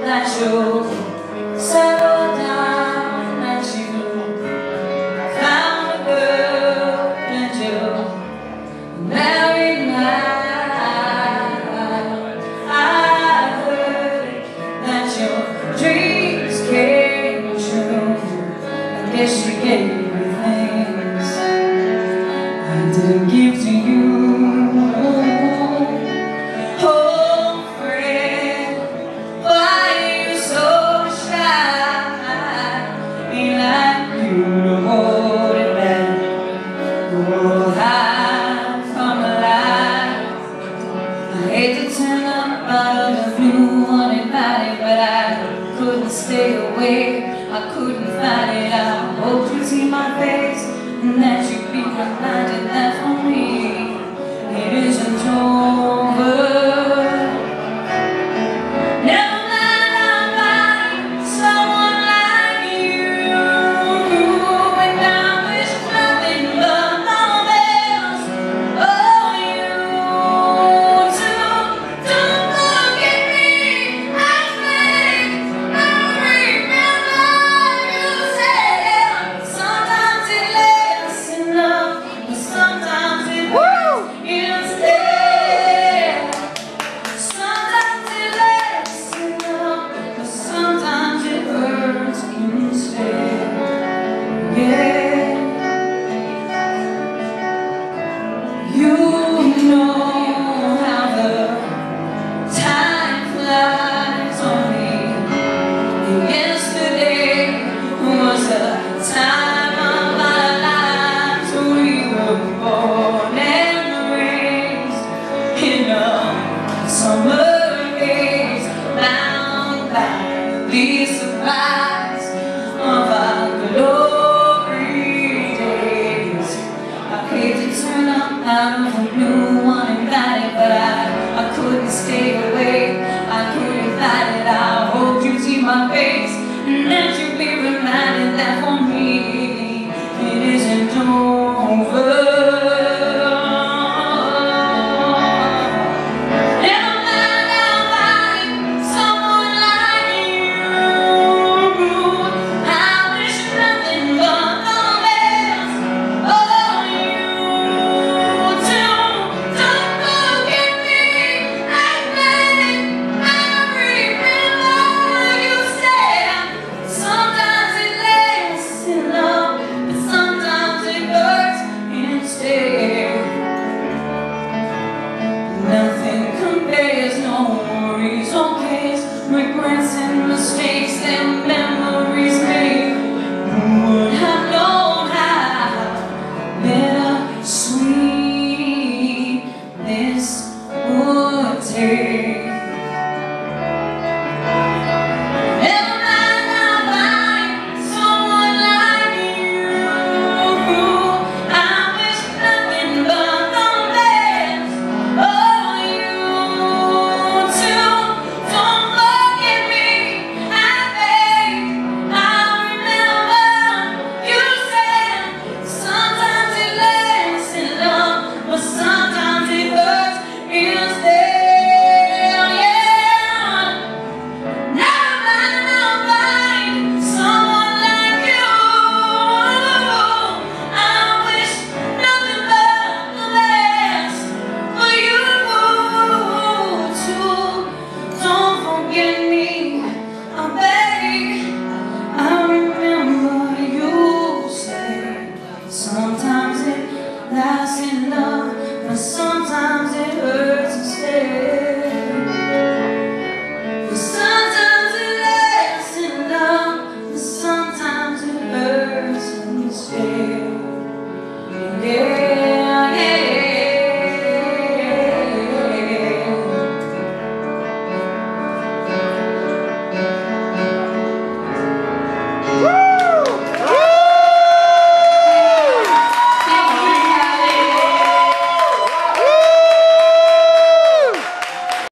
that you settled down, that you found a girl and you married now. I heard that your dreams came true. I guess you gave me things I didn't give to you. But I couldn't stay away, I couldn't fight it out. Hope you'd see my face and that you'd be reminded that for me it isn't over. Never mind, I'll find someone like you, and I wish nothing but love else. Oh, you too, don't forget me. You know how the time flies on me. Yesterday was a time of our lives. We were born and raised in a summer days, bound by the surprise of our glory days. I hate to turn up out of the blue, uninvited, but I couldn't stay away. I couldn't fight it. I hoped you'd see my face and that you'd be reminded that for me it isn't over. Nothing compares, no worries or cares, regrets and mistakes and memories made. Who would have known how bittersweet this would taste?